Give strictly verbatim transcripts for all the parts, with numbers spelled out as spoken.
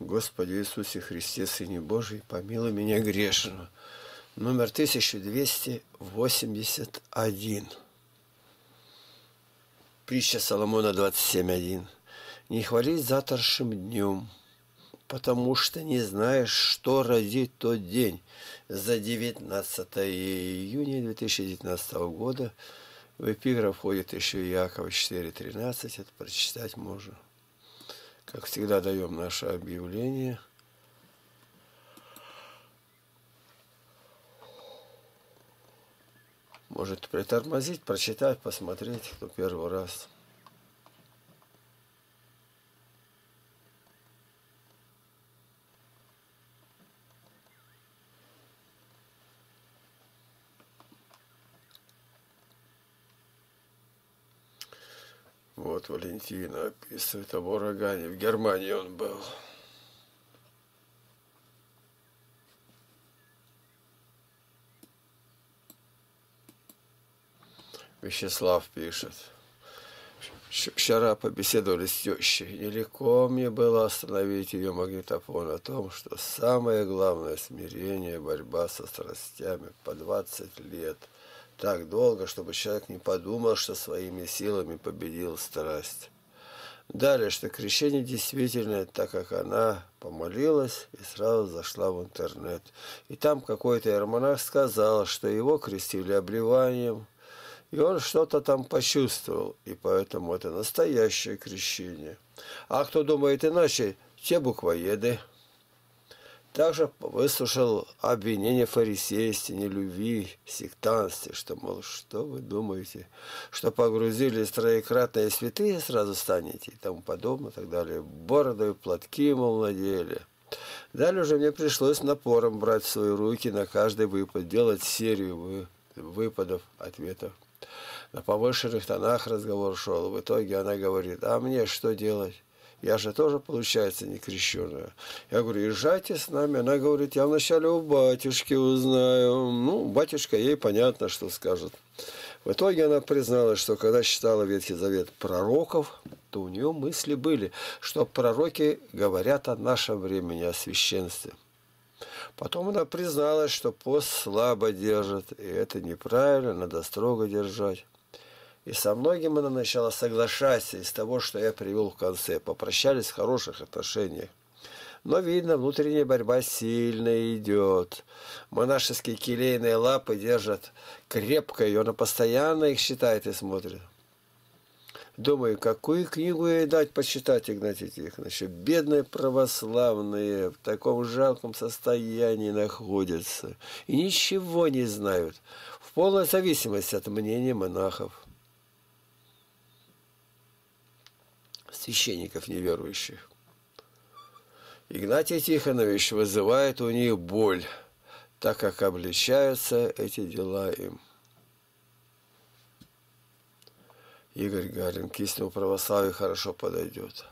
Господи Иисусе Христе, Сыне Божий, помилуй меня грешного. Номер тысяча двести восемьдесят один. Притча Соломона двадцать семь один. Не хвались завтрашним днем, потому что не знаешь, что родит тот день. За девятнадцатое июня две тысячи девятнадцатого года в эпиграф входит еще Иакова четыре тринадцать. Это прочитать можно. Как всегда, даем наше объявление. Может притормозить, прочитать, посмотреть, кто первый раз. Вот Валентина описывает об урагане. В Германии он был. Вячеслав пишет. Вчера побеседовали с тещей. Нелегко мне было остановить ее магнитофон о том, что самое главное смирение, борьба со страстями по двадцать лет. Так долго, чтобы человек не подумал, что своими силами победил страсть. Далее, что крещение действительно, так как она помолилась и сразу зашла в интернет. И там какой-то иеромонах сказал, что его крестили обливанием, и он что-то там почувствовал, и поэтому это настоящее крещение. А кто думает иначе, те буквоеды. Также выслушал обвинение фарисействе, нелюбви, сектантстве, что, мол, что вы думаете, что погрузились троекратные святые, сразу станете, и тому подобное, и так далее. Бороды и платки, мол, надели. Далее уже мне пришлось напором брать в свои руки на каждый выпад, делать серию выпадов, ответов. На повышенных тонах разговор шел. В итоге она говорит, а мне что делать? Я же тоже, получается, не крещеная. Я говорю, езжайте с нами. Она говорит, я вначале у батюшки узнаю. Ну, батюшка ей понятно, что скажет. В итоге она призналась, что когда читала Ветхий Завет пророков, то у нее мысли были, что пророки говорят о нашем времени, о священстве. Потом она призналась, что пост слабо держит, и это неправильно, надо строго держать. И со многим она начала соглашаться из того, что я привел в конце. Попрощались в хороших отношениях. Но, видно, внутренняя борьба сильно идет. Монашеские келейные лапы держат крепко, и она постоянно их читает и смотрит. Думаю, какую книгу ей дать почитать, Игнатий Тихонович? Бедные православные в таком жалком состоянии находятся. И ничего не знают. В полной зависимости от мнения монахов. Священников неверующих. Игнатий Тихонович вызывает у них боль, так как обличаются эти дела им. Игорь Гарин, к истинному православию хорошо подойдет.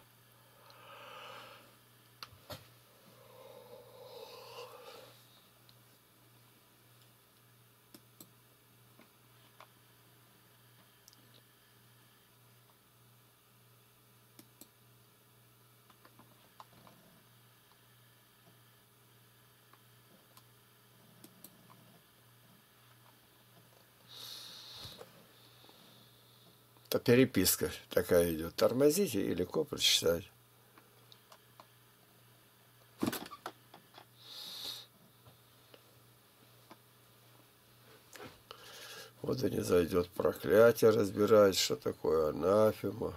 Это переписка такая идет. Тормозите и легко прочитать. Вот и не зайдет проклятие, разбирать, что такое анафема.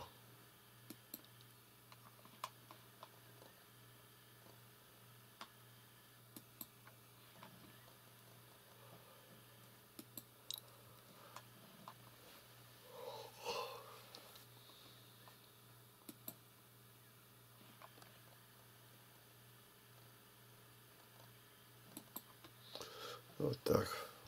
Вот так.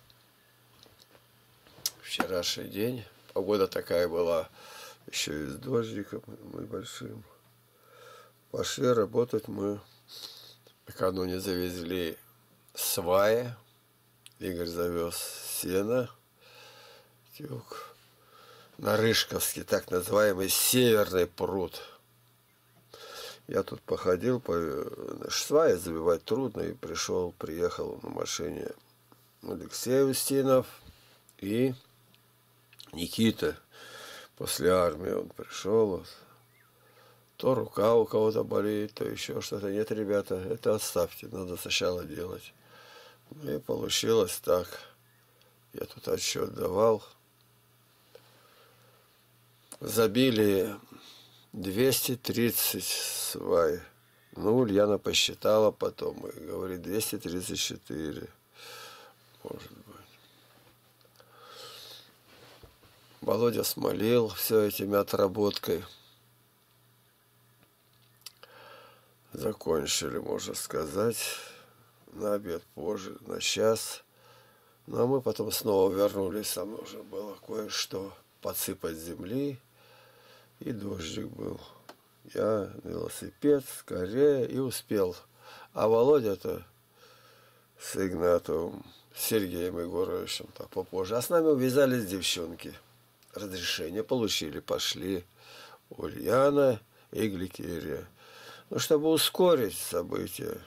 Вчерашний день. Погода такая была, еще и с дождиком небольшим. Пошли работать мы. Накануне завезли сваи. Игорь завез сено. Тюк. На Рыжковский, так называемый Северный пруд. Я тут походил, по сваи забивать трудно, и пришел, приехал на машине Алексей Устинов и Никита. После армии он пришел. Вот. То рука у кого-то болит, то еще что-то. Нет, ребята, это отставьте, надо сначала делать. Ну и получилось так. Я тут отсчет давал. Забили двести тридцать свай. Ну, Ульяна посчитала потом и говорит, двести тридцать четыре. Может быть. Володя смолил все этими отработкой. Закончили, можно сказать, на обед позже, на час. Ну, а мы потом снова вернулись, там нужно было кое-что подсыпать земли, и дождик был. Я на велосипед скорее и успел. А Володя-то с Игнатовым, с Сергеем Егоровичем так попозже. А с нами увязались девчонки. Разрешение получили, пошли Ульяна и Гликерия. Ну, чтобы ускорить события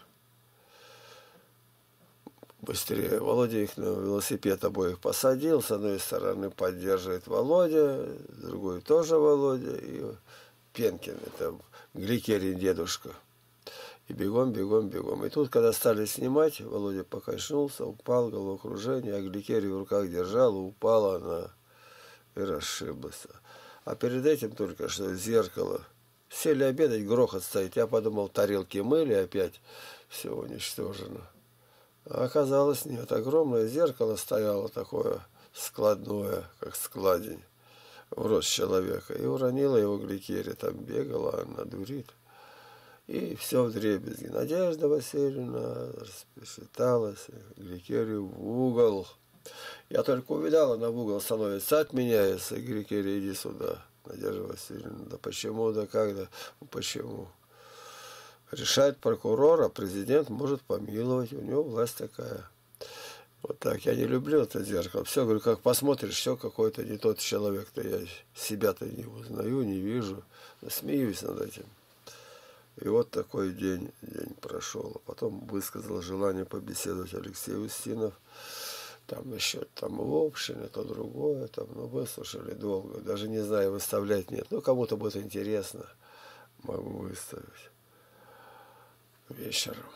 быстрее. Володя их на велосипед обоих посадил. С одной стороны поддерживает Володя, с другой тоже Володя. И Пенкин, это Гликерин дедушка. И бегом, бегом, бегом. И тут, когда стали снимать, Володя покачнулся, упал, головокружение, а Гликерия в руках держала, упала она и расшиблась. А перед этим только что зеркало. Сели обедать, грохот стоит. Я подумал, тарелки мыли, опять все уничтожено. А оказалось, нет. Огромное зеркало стояло такое складное, как складень, в рост человека. И уронила его Гликерия. Там бегала, она дурит. И все вдребезги. Надежда Васильевна расписалась, Гликерию в угол. Я только увидал, она в угол становится, отменяется. Гликерия, иди сюда. Надежда Васильевна, да почему, да как, да почему? Решает прокурор, а президент может помиловать, у него власть такая. Вот так, я не люблю это зеркало. Все, говорю, как посмотришь, все какой-то не тот человек-то, я себя-то не узнаю, не вижу, смеюсь над этим. И вот такой день, день прошел. Потом высказал желание побеседовать Алексей Устинов. Там еще там в общем, то другое, там, ну, выслушали долго, даже не знаю, выставлять нет. Ну, кому-то будет интересно, могу выставить вечером.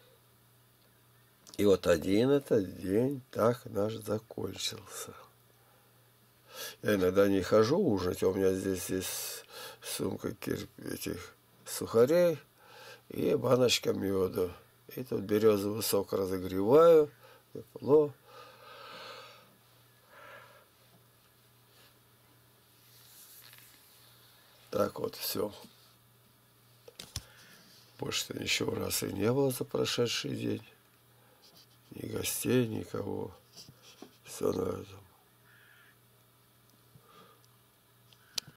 И вот один этот день так наш закончился. Я иногда не хожу ужинать, а у меня здесь есть сумка этих сухарей и баночка меда. И тут березовый сок разогреваю, тепло. Так вот, все. Больше-то ничего раз и не было за прошедший день. Ни гостей, никого. Все на этом.